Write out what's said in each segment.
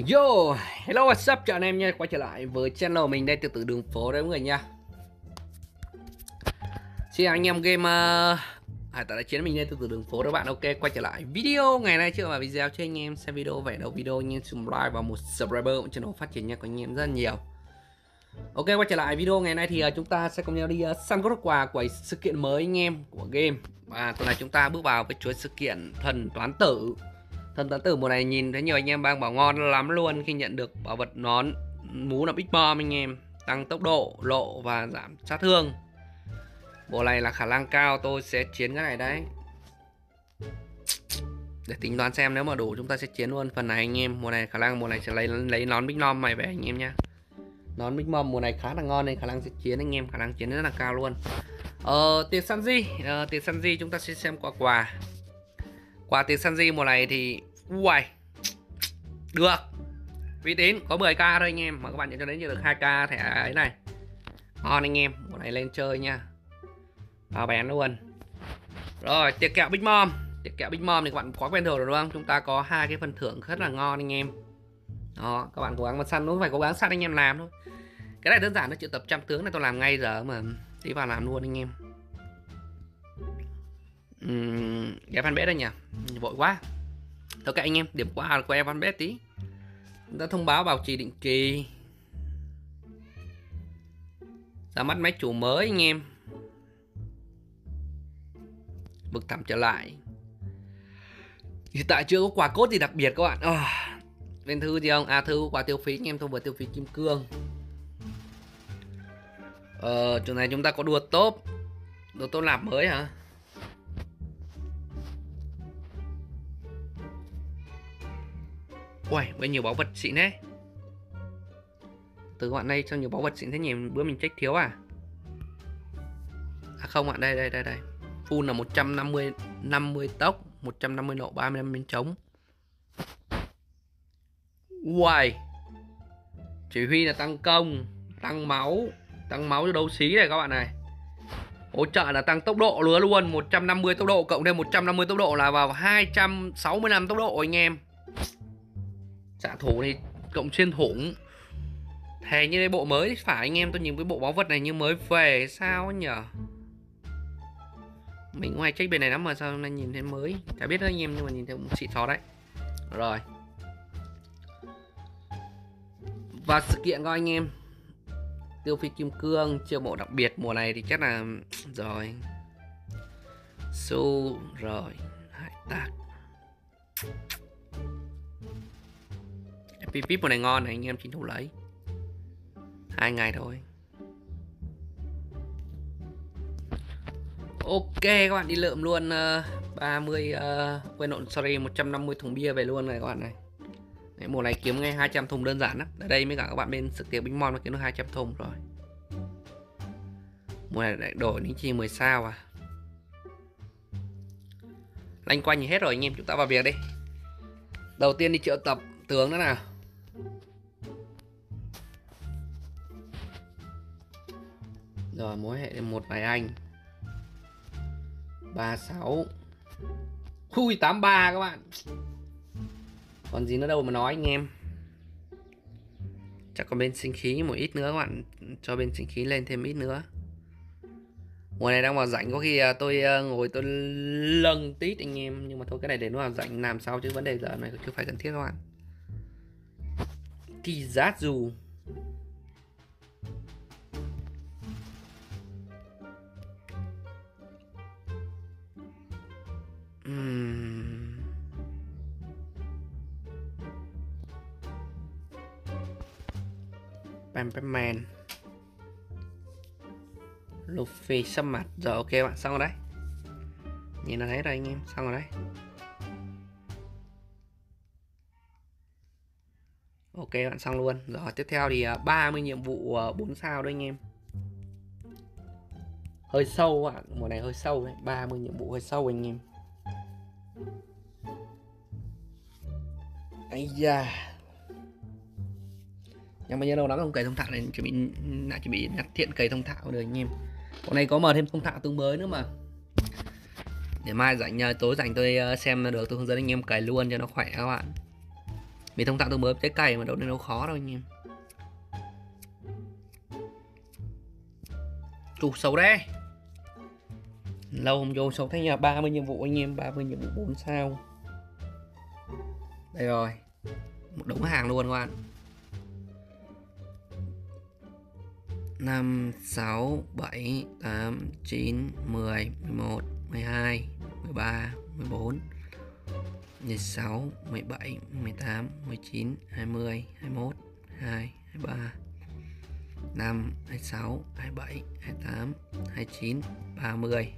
Yo, hello what's up, chào anh em nha, quay trở lại với channel mình đây, từ từ đường phố đấy mọi người nha. Xin chào anh em game Hải Tặc Đại Chiến mình đây, từ từ đường phố các bạn. Ok, quay trở lại video ngày nay trước mà video cho anh em xem video về đầu video, anh em subscribe và một subscriber channel phát triển nha, có anh em rất là nhiều. Ok, quay trở lại video ngày nay thì chúng ta sẽ cùng nhau đi săn các quà của sự kiện mới anh em của game. Và tuần này chúng ta bước vào với chuỗi sự kiện thần toán tử. Thần toán tử mùa này nhìn thấy nhiều anh em đang bảo ngon lắm luôn khi nhận được bảo vật nón mũ là Big Bomb anh em, tăng tốc độ, lộ và giảm sát thương. Bộ này là khả năng cao tôi sẽ chiến cái này đấy. Để tính toán xem nếu mà đủ chúng ta sẽ chiến luôn phần này anh em. Mùa này khả năng mùa này sẽ lấy nón Big Bomb này về anh em nhá. Nón Big Bomb mùa này khá là ngon nên khả năng sẽ chiến anh em, khả năng chiến rất là cao luôn. Tiền Sanji, tiền Sanji chúng ta sẽ xem quà. Quà tiền Sanji mùa này thì uầy, được uy tín, có 10k thôi anh em, mà các bạn nhận cho đến được 2k thẻ ấy này, ngon anh em, mùa này lên chơi nha, vào bén luôn. Rồi tiệc kẹo Big Mom, tiệc kẹo Big Mom thì các bạn quá quen thuộc rồi đúng không? Chúng ta có hai cái phần thưởng rất là ngon anh em. Đó, các bạn cố gắng mà săn, nó phải cố gắng săn anh em làm thôi. Cái này đơn giản, nó triệu tập trăm tướng này tôi làm ngay giờ mà đi vào làm luôn anh em. Ghé fanpage đây nhỉ, vội quá. Ok anh em, điểm qua của em fanpage tí. Chúng ta thông báo bảo trì định kỳ, ra mắt máy chủ mới anh em, vực thẳm trở lại. Hiện tại chưa có quà cốt gì đặc biệt các bạn. Bên thư gì không? Thư quà tiêu phí anh em, tôi vừa tiêu phí kim cương. Chỗ này chúng ta có đua top nạp mới hả? Ui, với nhiều báu vật xịn đấy. Từ các bạn đây cho nhiều báu vật xịn thế nhỉ, bữa mình check thiếu à? Không ạ, đây. Full là 150 tốc, 150 nộ, 35 miếng trống. Uầy. Chỉ huy là tăng công, tăng máu cho đấu sĩ này các bạn này. Hỗ trợ là tăng tốc độ luôn, 150 tốc độ cộng thêm 150 tốc độ là vào 265 tốc độ anh em. Xạ thủ thì cộng xuyên thủng. Thề như đây bộ mới phải anh em, tôi nhìn cái bộ báu vật này như mới về sao nhở. Mình ngoài check bên này lắm mà sao hôm nay nhìn thấy mới. Chả biết đó anh em, nhưng mà nhìn thấy cũng xịn xó đấy. Rồi. Và sự kiện của anh em, tiêu phí kim cương, chiêu mộ đặc biệt mùa này thì chắc là rồi. Rồi, hải tặc. FPV mùa này ngon này anh em, tranh thủ lấy 2 ngày thôi. Ok các bạn đi lượm luôn 30 quên lộn, sorry, 150 thùng bia về luôn này các bạn này. Đấy, mùa này kiếm ngay 200 thùng đơn giản lắm. Ở đây mới cả các bạn bên sự tiệc Big Mom nó kiếm được 200 thùng rồi. Mùa này lại đổi đến chi 10 sao à. Lanh quanh thì hết rồi anh em, chúng ta vào việc đi. Đầu tiên đi triệu tập tướng đó nào. Rồi mối hệ một vài anh 36. Ui 83 các bạn. Còn gì nữa đâu mà nói anh em. Chắc còn bên sinh khí một ít nữa các bạn, cho bên sinh khí lên thêm ít nữa. Mùa này đang vào rảnh, có khi tôi ngồi tôi lâng tít anh em, nhưng mà thôi cái này để nó vào rảnh làm sao, chứ vấn đề giờ này chưa phải cần thiết các bạn. Thì rát dù Pamperman Luffy sắp mặt. Rồi ok bạn, xong rồi đấy. Nhìn là thấy rồi anh em, xong rồi đấy. Ok bạn, xong luôn. Rồi tiếp theo thì 30 nhiệm vụ 4 sao đấy anh em. Hơi sâu bạn, mùa này hơi sâu đấy, 30 nhiệm vụ hơi sâu anh em. Ây da. Nhưng mà nhớ đâu lắm không cày thông thạo này, chuẩn bị nhặt thiện cày thông thạo được anh em. Con này có mở thêm thông thạo tướng mới nữa mà. Để mai rảnh tối rảnh tôi xem được, tôi hướng dẫn anh em cày luôn cho nó khỏe các bạn. Mình thông tạo từ mới trái cây mà đâu nên đâu khó đâu anh em. Chủ xấu đây. Lâu không vô xấu thế nhờ. 30 nhiệm vụ anh em, 30 nhiệm vụ 4 sao. Đây rồi. Một đống hàng luôn các bạn. 5, 6, 7, 8, 9, 10, 11, 12, 13, 14, 16, 17, 18, 19, 20, 21, 22, 23, 5, 26, 27, 28, 29, 30.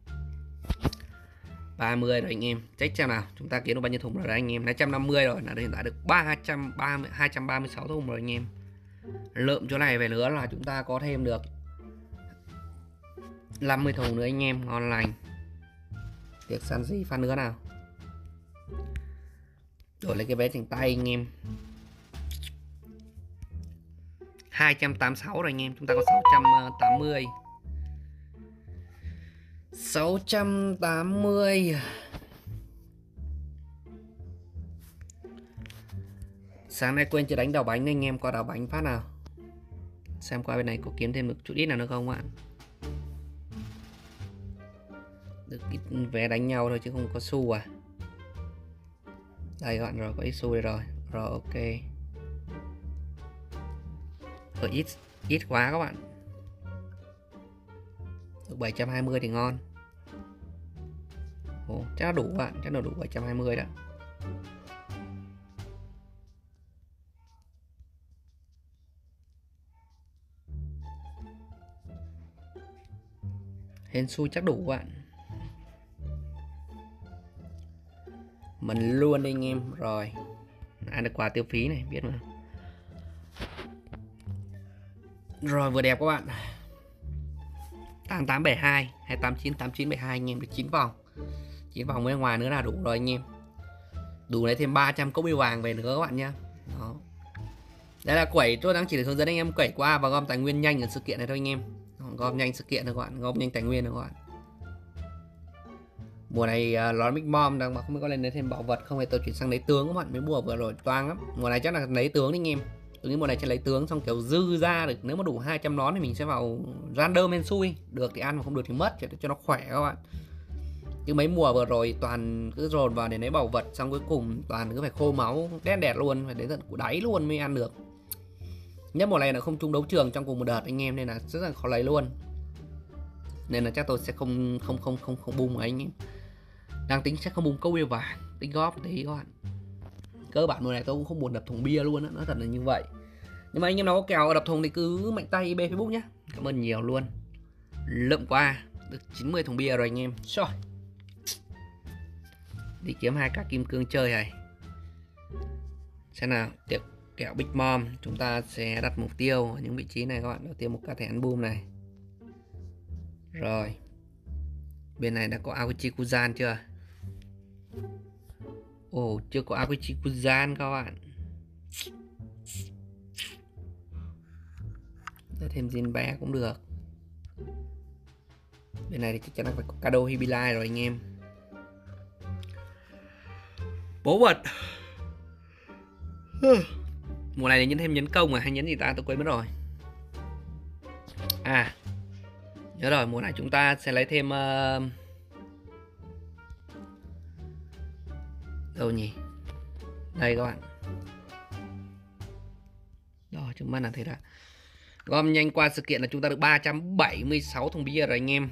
30 rồi anh em. Check xem nào, chúng ta kiếm được bao nhiêu thùng rồi đấy anh em. 250 rồi, là hiện tại được 236 thùng rồi anh em. Lượm chỗ này về nữa là chúng ta có thêm được 50 thùng nữa anh em, ngon lành. Việc săn gì phát nữa nào. Đổi lấy cái vé chỉnh tay anh em. 286 rồi anh em, chúng ta có 680. 680. Sáng nay quên chưa đánh đào bánh anh em, qua đào bánh phát nào. Xem qua bên này có kiếm thêm được chút ít nào nữa không ạ. Được ít vé đánh nhau thôi chứ không có xu à. Đây các bạn, rồi có ít xu đây rồi. Rồi ok. Ở ít quá các bạn. Được 720 thì ngon. Ồ, chắc là đủ các bạn, chắc là đủ 720 đó. Hên xui chắc đủ các bạn. Mình luôn đi anh em. Rồi ăn được quà tiêu phí này, biết mà. Rồi vừa đẹp các bạn. 8872 289 8972 anh em, được 9 vòng. 9 vòng bên ngoài nữa là đủ rồi anh em. Đủ lấy thêm 300 cốc biêu vàng về nữa các bạn nhá. Đó. Đây là quẩy, tôi đang chỉ để hướng dẫn anh em quẩy qua và gom tài nguyên nhanh ở sự kiện này thôi anh em. Gom nhanh sự kiện thôi các bạn, gom nhanh tài nguyên thôi các bạn. Mùa này lón Big Mom đang bảo không biết có lên lấy thêm bảo vật không, hay tôi chuyển sang lấy tướng các bạn. Mấy mùa vừa rồi toang lắm. Mùa này chắc là lấy tướng đi anh em. Tôi nghĩ mùa này sẽ lấy tướng xong kiểu dư ra được, nếu mà đủ 200 nón thì mình sẽ vào random men xui, được thì ăn mà không được thì mất cho nó khỏe các bạn. Chứ mấy mùa vừa rồi toàn cứ dồn vào để lấy bảo vật, xong cuối cùng toàn cứ phải khô máu đen đẹt luôn, phải đến tận củ đáy luôn mới ăn được. Nhất mùa này là không chung đấu trường trong cùng một đợt anh em, nên là rất là khó lấy luôn. Nên là chắc tôi sẽ không bung ấy anh em. Đang tính sẽ không bung câu bia vàng, tính góp tí các bạn. Cơ bản mùa này tôi cũng không buồn đập thùng bia luôn á, nói thật là như vậy. Nhưng mà anh em nào có kèo đập thùng thì cứ mạnh tay IB Facebook nhé. Cảm ơn nhiều luôn. Lượm qua được 90 thùng bia rồi anh em. Rồi, đi kiếm 2 các kim cương chơi này. Xem nào, tiệc kẹo Big Mom chúng ta sẽ đặt mục tiêu ở những vị trí này các bạn. Đầu tiên một cái thẻ album này. Rồi, bên này đã có Aoichi Kuzan chưa? Ồ, chưa có Aoichi Kuzan các bạn. Để thêm Jin bé cũng được. Bên này thì chắc chắn là phải có Kado Hibilai rồi anh em. Bố vật. Mùa này thì nhấn thêm nhấn công hay nhấn gì ta, tôi quên mất rồi. À, nhớ rồi, mùa này chúng ta sẽ lấy thêm đâu nhỉ? Đây các bạn. Đó, chúng ta là thế đã. Gom nhanh qua sự kiện là chúng ta được 376 thùng bia rồi anh em.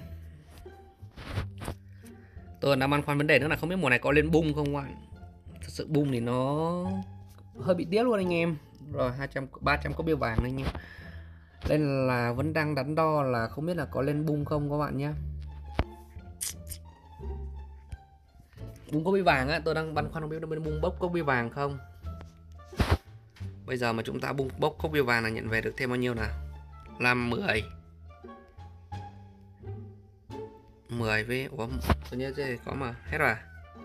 Tôi đang băn khoăn vấn đề nữa là không biết mùa này có lên bung không các bạn. Thật sự bung thì nó hơi bị tiếc luôn anh em. Rồi 300 có bia vàng anh em. Nên là vẫn đang đắn đo là không biết là có lên bung không các bạn nhé. Bung có bia vàng á, tôi đang băn khoăn không biết bên bung bốc có bia vàng không. Bây giờ mà chúng ta bung bốc cốc bia vàng là nhận về được thêm bao nhiêu nào? Làm 10 với ủa, tôi nhớ đây có mà hết rồi.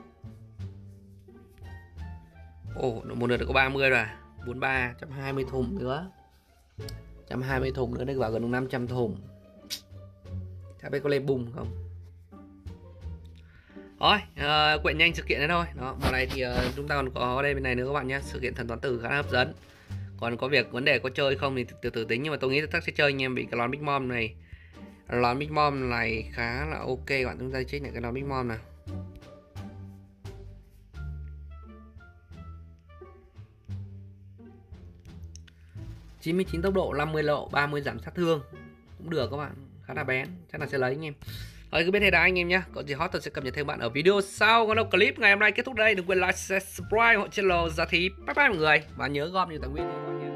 Ồ, một lượt được có 30 rồi. 43, 120 thùng nữa. 120 thùng nữa được vào gần 500 thùng. Chả biết có lên bùng không. Thôi, quện nhanh sự kiện đấy thôi. Đó, mùa này thì chúng ta còn có đây bên này nữa các bạn nhé. Sự kiện thần toán tử khá là hấp dẫn. Còn có việc vấn đề có chơi không thì từ từ tính, nhưng mà tôi nghĩ chắc sẽ chơi anh em, bị cái lon Big Mom này. Lon Big Mom này khá là ok các bạn, chúng ta check lại cái lon Big Mom nào. 99 tốc độ, 50 lộ, 30 giảm sát thương. Cũng được các bạn, khá là bén, chắc là sẽ lấy anh em. Rồi cứ biết thế đã anh em nhé. Có gì hot tôi sẽ cập nhật thêm bạn ở video sau. Còn đâu clip ngày hôm nay kết thúc đây. Đừng quên like, share, subscribe hộ channel Giá Thí. Bye bye mọi người. Và nhớ gom nhiều tài nguyên nha các bạn nhé.